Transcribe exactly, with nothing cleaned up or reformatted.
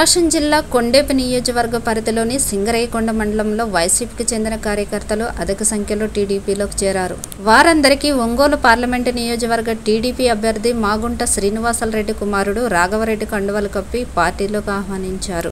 ప్రకాశం జిల్లా కొండేపి నియోజకవర్గ పరిధిలోని సింగరేయకొండ మండలంలో వైసీపీకి చెందిన కార్యకర్తలు అధిక సంఖ్యలో టీడీపీలోకి చేరారు. వారందరికీ ఒంగోలు పార్లమెంటు నియోజకవర్గ టీడీపీ అభ్యర్థి మాగుంట శ్రీనివాసరెడ్డి కుమారుడు రాఘవరెడ్డి కండువాలు కప్పి పార్టీలోకి ఆహ్వానించారు.